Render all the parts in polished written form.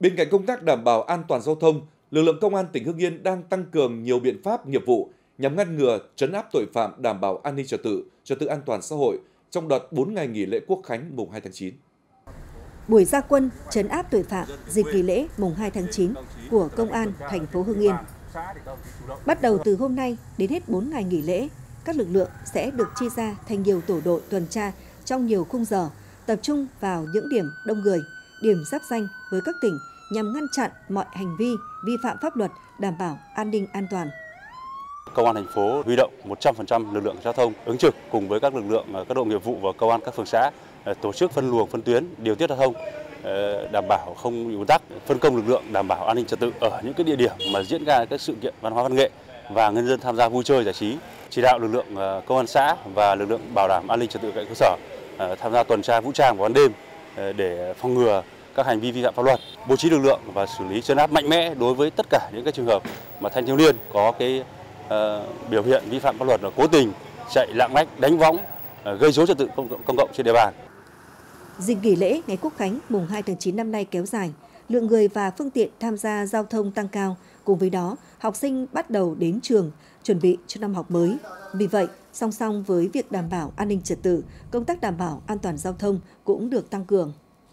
Bên cạnh công tác đảm bảo an toàn giao thông, lực lượng công an tỉnh Hưng Yên đang tăng cường nhiều biện pháp nghiệp vụ nhằm ngăn ngừa, trấn áp tội phạm, đảm bảo an ninh trật tự an toàn xã hội trong đợt 4 ngày nghỉ lễ Quốc khánh mùng 2 tháng 9. Buổi ra quân trấn áp tội phạm dịp nghỉ lễ mùng 2 tháng 9 của Công an thành phố Hưng Yên. Bắt đầu từ hôm nay đến hết 4 ngày nghỉ lễ, các lực lượng sẽ được chia ra thành nhiều tổ đội tuần tra trong nhiều khung giờ, tập trung vào những điểm đông người, điểm giáp ranh với các tỉnh nhằm ngăn chặn mọi hành vi vi phạm pháp luật, đảm bảo an ninh an toàn. Công an thành phố huy động 100% lực lượng giao thông ứng trực cùng với các lực lượng, các đội nghiệp vụ và công an các phường xã tổ chức phân luồng, phân tuyến, điều tiết giao thông, đảm bảo không bị ùn tắc, phân công lực lượng đảm bảo an ninh trật tự ở những cái địa điểm mà diễn ra các sự kiện văn hóa văn nghệ và nhân dân tham gia vui chơi giải trí. Chỉ đạo lực lượng công an xã và lực lượng bảo đảm an ninh trật tự tại cơ sở tham gia tuần tra vũ trang vào ban đêm để phòng ngừa các hành vi vi phạm pháp luật, bố trí lực lượng và xử lý trấn áp mạnh mẽ đối với tất cả những cái trường hợp mà thanh thiếu niên có cái biểu hiện vi phạm pháp luật là cố tình chạy lạng lách, đánh võng, gây rối trật tự công cộng trên địa bàn. Dịp nghỉ lễ ngày Quốc khánh mùng 2 tháng 9 năm nay kéo dài, lượng người và phương tiện tham gia giao thông tăng cao. Cùng với đó, học sinh bắt đầu đến trường chuẩn bị cho năm học mới. Vì vậy, song song với việc đảm bảo an ninh trật tự, công tác đảm bảo an toàn giao thông cũng được tăng cường.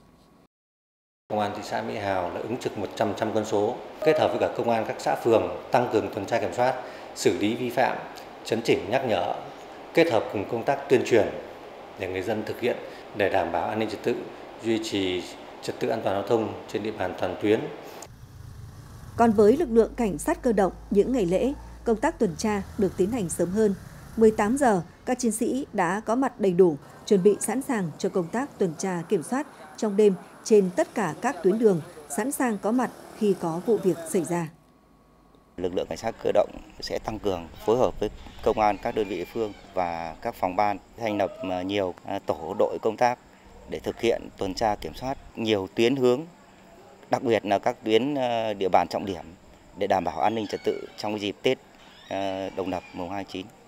Công an thị xã Mỹ Hào đã ứng trực 100% quân số, kết hợp với cả công an các xã phường tăng cường tuần tra kiểm soát, xử lý vi phạm, chấn chỉnh nhắc nhở, kết hợp cùng công tác tuyên truyền để người dân thực hiện để đảm bảo an ninh trật tự, duy trì trật tự an toàn giao thông trên địa bàn toàn tuyến. Còn với lực lượng cảnh sát cơ động, những ngày lễ, công tác tuần tra được tiến hành sớm hơn. 18 giờ, các chiến sĩ đã có mặt đầy đủ, chuẩn bị sẵn sàng cho công tác tuần tra kiểm soát trong đêm trên tất cả các tuyến đường, sẵn sàng có mặt khi có vụ việc xảy ra. Lực lượng cảnh sát cơ động sẽ tăng cường phối hợp với công an các đơn vị địa phương và các phòng ban, thành lập nhiều tổ đội công tác để thực hiện tuần tra kiểm soát nhiều tuyến hướng, đặc biệt là các tuyến địa bàn trọng điểm để đảm bảo an ninh trật tự trong dịp Tết Độc Lập mùng 2/9.